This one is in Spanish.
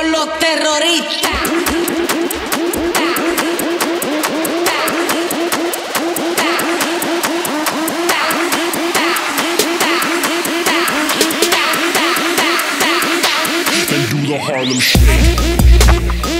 con los terroristas. And do the Harlem Shake.